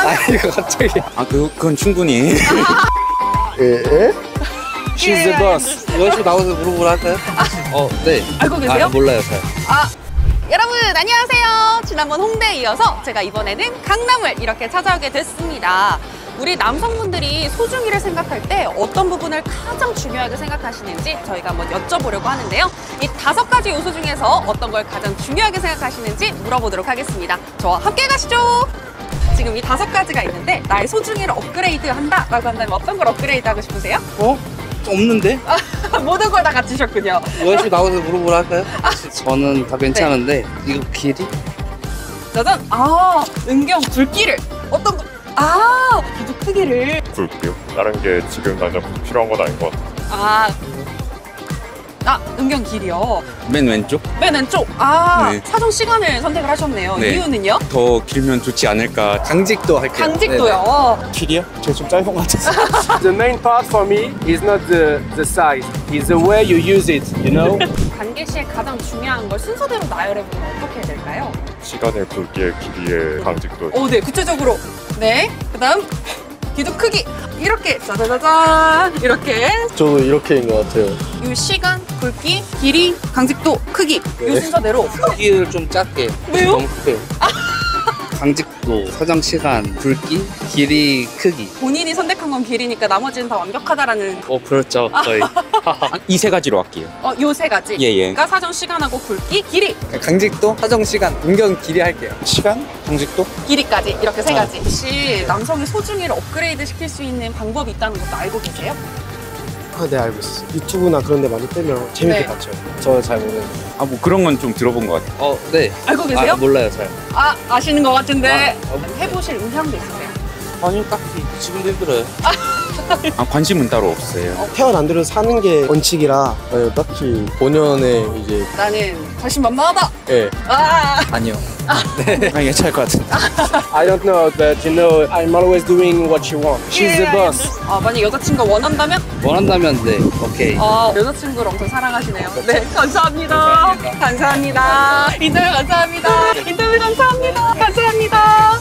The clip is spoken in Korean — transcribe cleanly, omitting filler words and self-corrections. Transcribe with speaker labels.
Speaker 1: 이거 갑자기.
Speaker 2: 그건 충분히.
Speaker 1: 예?
Speaker 2: She's the boss. 여기서 나와서 물어보라 할까요? 네.
Speaker 3: 알고 계세요?
Speaker 2: 몰라요, 잘.
Speaker 3: 여러분 안녕하세요. 지난번 홍대에 이어서 제가 이번에는 강남을 이렇게 찾아오게 됐습니다. 우리 남성분들이 소중이를 생각할 때 어떤 부분을 가장 중요하게 생각하시는지 저희가 한번 여쭤보려고 하는데요. 이 5가지 요소 중에서 어떤 걸 가장 중요하게 생각하시는지 물어보도록 하겠습니다. 저와 함께 가시죠. 지금 이 5가지가 있는데 나의 소중이를 업그레이드 한다라고 한다면 어떤 걸 업그레이드 하고 싶으세요?
Speaker 2: 없는데?
Speaker 3: 모든 걸 다 갖추셨군요.
Speaker 2: 여기서 나와서 물어보라 할까요? 저는 다 괜찮은데 이거 길이?
Speaker 3: 짜잔! 은경 굵기를 어떤 거? 기도 크기를
Speaker 4: 굵기요? 다른 게 지금 당장 필요한 건 아닌 것 같아요.
Speaker 3: 은경 길이요.
Speaker 2: 맨 왼쪽?
Speaker 3: 맨 왼쪽.
Speaker 2: 네.
Speaker 3: 사정 시간을 선택을 하셨네요.
Speaker 2: 네.
Speaker 3: 이유는요?
Speaker 2: 더 길면 좋지 않을까.
Speaker 1: 강직도 할게요.
Speaker 3: 강직도요.
Speaker 1: 길이요? 제가 좀 짧은 것 같아서.
Speaker 5: The main part for me is not the size, it's the way you use it, you know?
Speaker 3: 관계 시에 가장 중요한 걸 순서대로 나열해 보면 어떻게 해야 될까요?
Speaker 4: 시간의 굵기에 길이의 강직도.
Speaker 3: 네, 구체적으로. 네. 그다음 기도 크기. 이렇게 짜자자잔 이렇게
Speaker 1: 저도 이렇게인 것 같아요.
Speaker 3: 이 시간, 굵기, 길이, 강직도, 크기 이 순서대로.
Speaker 2: 크기를 좀 작게.
Speaker 3: 왜요?
Speaker 2: 너무 크게. 강직도, 서정 시간, 굵기, 길이, 크기.
Speaker 3: 본인이 선택한 건 길이니까 나머지는 다 완벽하다라는
Speaker 2: 그렇죠. 거의. 이 3가지로 할게요.
Speaker 3: 요 3가지.
Speaker 2: 예.
Speaker 3: 그러니까 사정 시간하고 굵기, 길이,
Speaker 1: 강직도, 사정 시간, 은경 길이 할게요.
Speaker 2: 시간? 강직도?
Speaker 3: 길이까지 이렇게 3가지. 혹시 남성의 소중이를 업그레이드 시킬 수 있는 방법이 있다는 것도 알고 계세요?
Speaker 6: 네, 알고 있어요. 유튜브나 그런 데 많이 뜨면 재밌게
Speaker 3: 네.
Speaker 6: 봤죠.
Speaker 1: 저 잘 모르는.
Speaker 2: 뭐 그런 건 좀 들어본 것 같아요. 네.
Speaker 3: 알고 계세요?
Speaker 2: 몰라요, 잘.
Speaker 3: 아시는 것 같은데 해보실 의향도 있으세요?
Speaker 2: 아니요, 딱히 지금도 힘들어요. 관심은 따로 없어요.
Speaker 6: 태어난 사는 게 원칙이라
Speaker 1: 아니요, 딱히 본연의 이제.
Speaker 3: 나는 자신만만하다.
Speaker 1: 예.
Speaker 2: 아니요. 네. 괜찮을 것 같은데.
Speaker 5: I don't know, but you know, I'm always doing what you want. She's the boss.
Speaker 3: 만약 여자친구가 원한다면?
Speaker 2: 원한다면 네, 오케이.
Speaker 3: 여자친구를 엄청 사랑하시네요. 네, 감사합니다. 감사합니다. 인터뷰 감사합니다. 인터뷰 감사합니다. 감사합니다.